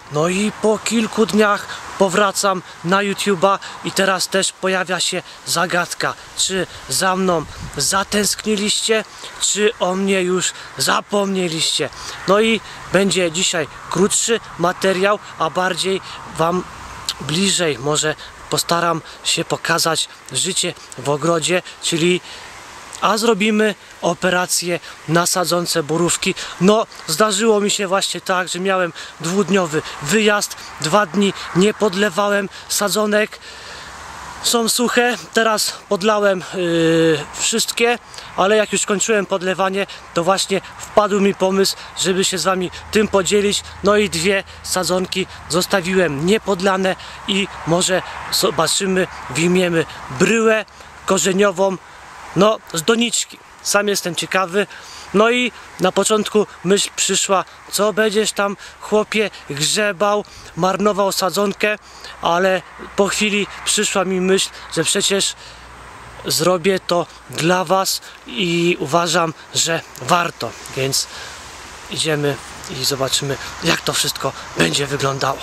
No i po kilku dniach powracam na YouTube'a i teraz też pojawia się zagadka, czy za mną zatęskniliście, czy o mnie już zapomnieliście. No i będzie dzisiaj krótszy materiał, a bardziej wam bliżej może postaram się pokazać życie w ogrodzie, czyli zrobimy operację na sadzonce borówki. No, zdarzyło mi się właśnie tak, że miałem dwudniowy wyjazd, 2 dni nie podlewałem sadzonek, są suche, teraz podlałem wszystkie, ale jak już kończyłem podlewanie, to właśnie wpadł mi pomysł, żeby się z wami tym podzielić. No i 2 sadzonki zostawiłem niepodlane i może zobaczymy, wyjmiemy bryłę korzeniową, no z doniczki. Sam jestem ciekawy. No i na początku myśl przyszła, co będziesz tam, chłopie, grzebał, marnował sadzonkę, ale po chwili przyszła mi myśl, że przecież zrobię to dla was i uważam, że warto, więc idziemy i zobaczymy, jak to wszystko będzie wyglądało.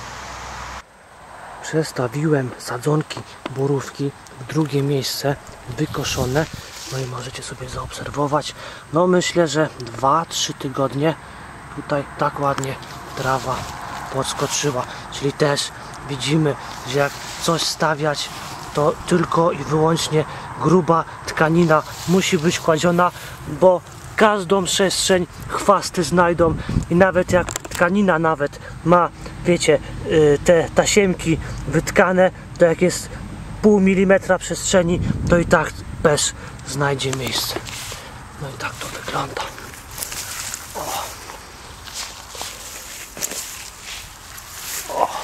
Przestawiłem sadzonki borówki w drugie miejsce, wykoszone. No i możecie sobie zaobserwować. No myślę, że 2-3 tygodnie tutaj tak ładnie trawa podskoczyła. Czyli też widzimy, że jak coś stawiać, to tylko i wyłącznie gruba tkanina musi być kładziona, bo każdą przestrzeń chwasty znajdą i nawet jak tkanina ma, wiecie, te tasiemki wytkane, to jak jest pół milimetra przestrzeni, to i tak bez znajdzie miejsce. No i tak to wygląda. O. O.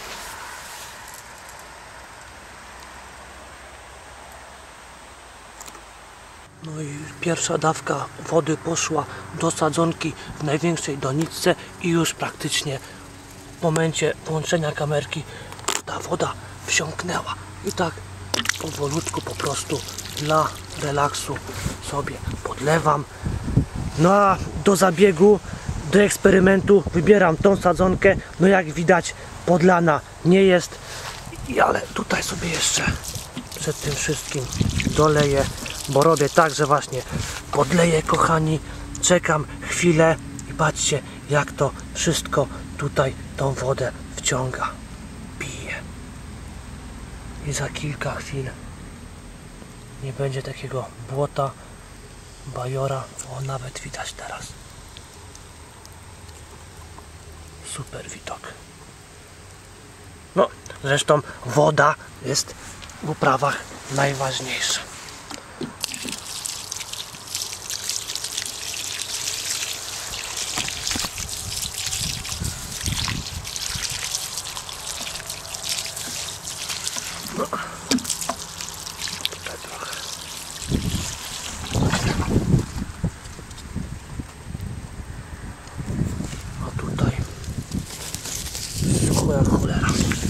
No i pierwsza dawka wody poszła do sadzonki w największej doniczce i już praktycznie w momencie włączenia kamerki ta woda wsiąknęła. I tak powolutku po prostu dla relaksu sobie podlewam. No a do zabiegu, do eksperymentu wybieram tą sadzonkę. No jak widać podlana nie jest, ale tutaj sobie jeszcze przed tym wszystkim doleję, bo robię tak, że właśnie podleję, kochani, czekam chwilę i patrzcie, jak to wszystko tutaj tą wodę wciąga, pije. I za kilka chwil nie będzie takiego błota, bajora. O, nawet widać teraz. Super widok. No, zresztą woda jest w uprawach najważniejsza. No. Tutaj trochę. A tutaj sucho jak cholera.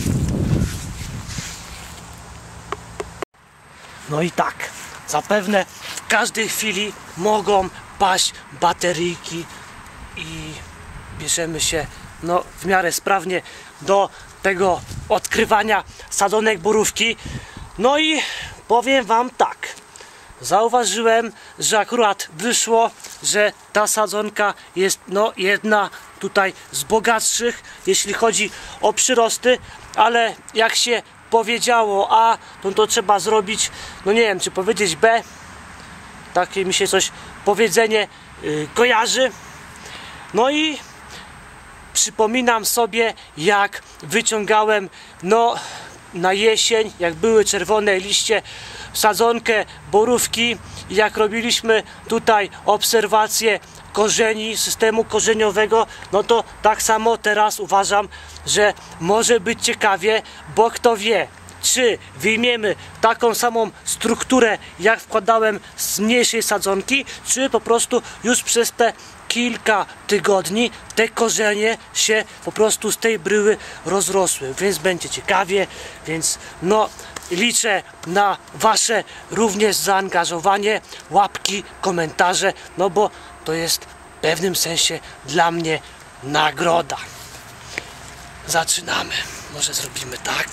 No i tak, zapewne w każdej chwili mogą paść bateryjki i bierzemy się no w miarę sprawnie do tego odkrywania sadzonek borówki. No i powiem wam tak, zauważyłem, że akurat wyszło, że ta sadzonka jest no jedna tutaj z bogatszych, jeśli chodzi o przyrosty, ale jak się powiedziało A, to trzeba zrobić, no nie wiem, czy powiedzieć B, takie mi się coś powiedzenie kojarzy. No i przypominam sobie, jak wyciągałem no na jesień, jak były czerwone liście, sadzonkę borówki, jak robiliśmy tutaj obserwację korzeni, systemu korzeniowego, no to tak samo teraz uważam, że może być ciekawie, bo kto wie, czy wyjmiemy taką samą strukturę, jak wkładałem z mniejszej sadzonki, czy po prostu już przez te kilka tygodni te korzenie się po prostu z tej bryły rozrosły, więc będzie ciekawie, więc no liczę na wasze również zaangażowanie, łapki, komentarze, no bo to jest w pewnym sensie dla mnie nagroda. zaczynamy. Może zrobimy tak.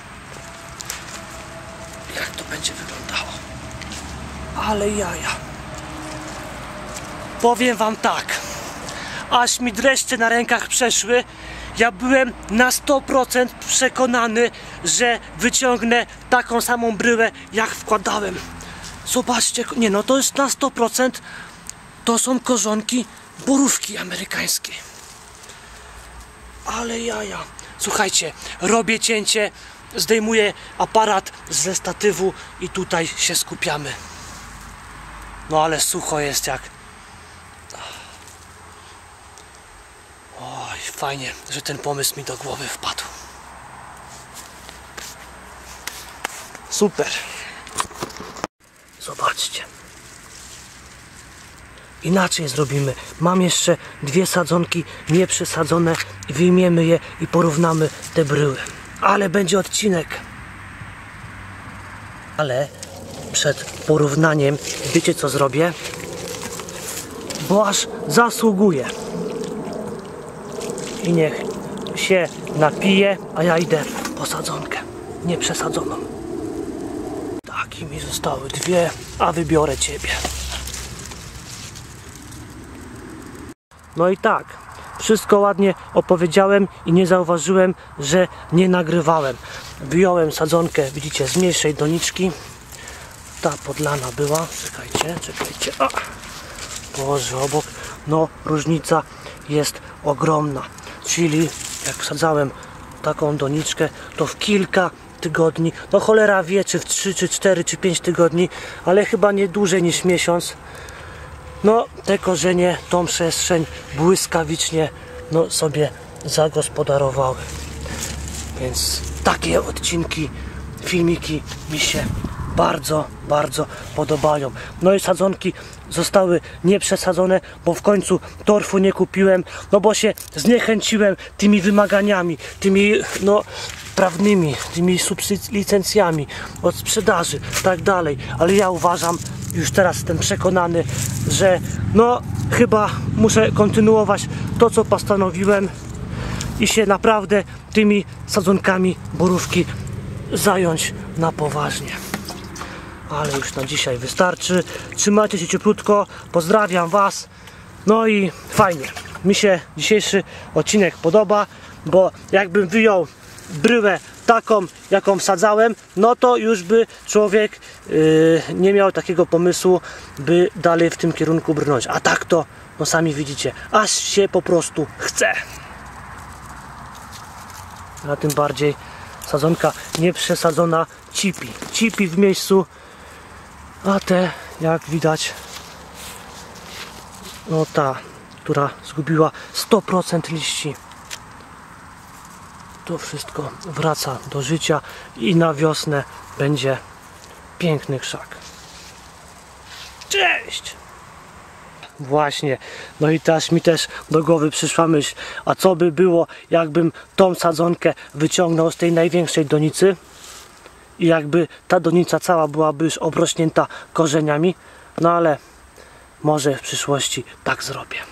Jak to będzie wyglądało? Ale jaja. Powiem wam tak. Aż mi dreszcze na rękach przeszły. Ja byłem na 100% przekonany, że wyciągnę taką samą bryłę, jak wkładałem. Zobaczcie, nie no, to jest na 100%. To są korzonki borówki amerykańskiej. Ale jaja. Słuchajcie, robię cięcie, zdejmuję aparat ze statywu i tutaj się skupiamy. No ale sucho jest jak... Oj, fajnie, że ten pomysł mi do głowy wpadł. Super. Zobaczcie. Inaczej zrobimy. Mam jeszcze 2 sadzonki nieprzesadzone. Wyjmiemy je i porównamy te bryły. Ale będzie odcinek. Ale przed porównaniem wiecie co zrobię? Bo aż zasługuje. I niech się napije, a ja idę po sadzonkę nieprzesadzoną. Taki mi zostały 2, a wybiorę ciebie. No i tak, wszystko ładnie opowiedziałem i nie zauważyłem, że nie nagrywałem. Wyjąłem sadzonkę, widzicie, z mniejszej doniczki. Ta podlana była, czekajcie, a, położę obok. No, różnica jest ogromna. Czyli jak wsadzałem taką doniczkę, to w kilka tygodni, no cholera wie, czy w 3, czy 4, czy 5 tygodni, ale chyba nie dłużej niż miesiąc, no te korzenie, tą przestrzeń błyskawicznie no, sobie zagospodarowały. Więc takie odcinki, filmiki mi się bardzo, bardzo podobają. No i sadzonki zostały nieprzesadzone, bo w końcu torfu nie kupiłem, no bo zniechęciłem tymi wymaganiami, tymi no prawnymi, tymi licencjami od sprzedaży, tak dalej. Ale ja uważam, już teraz jestem przekonany, że no chyba muszę kontynuować to, co postanowiłem i się naprawdę tymi sadzonkami borówki zająć na poważnie. Ale już na dzisiaj wystarczy. Trzymajcie się cieplutko. Pozdrawiam was. No i fajnie. Mi się dzisiejszy odcinek podoba, bo jakbym wyjął bryłę taką, jaką wsadzałem, no to już by człowiek nie miał takiego pomysłu, by dalej w tym kierunku brnąć. A tak to, no sami widzicie, aż się po prostu chce. A tym bardziej sadzonka nieprzesadzona cipi. Cipi w miejscu. A te, jak widać, no ta, która zgubiła 100% liści, to wszystko wraca do życia i na wiosnę będzie piękny krzak. Cześć! Właśnie, no i teraz mi też do głowy przyszła myśl, a co by było, jakbym tą sadzonkę wyciągnął z tej największej donicy i jakby ta donica cała byłaby już obrośnięta korzeniami, no ale może w przyszłości tak zrobię.